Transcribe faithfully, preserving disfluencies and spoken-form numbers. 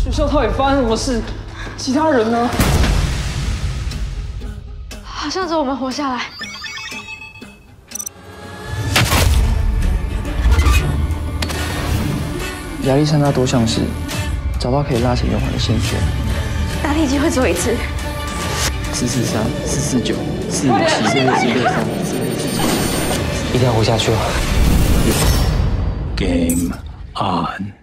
学校到底发生什么事？其他人呢？ 好像只有我们活下来。 亚历山大多项式，找到可以拉起圆环的线索。 答题机会只有一次。 四四三、四四九、四五七、四六七、六三、四六七，一定要活下去哦。 Game on.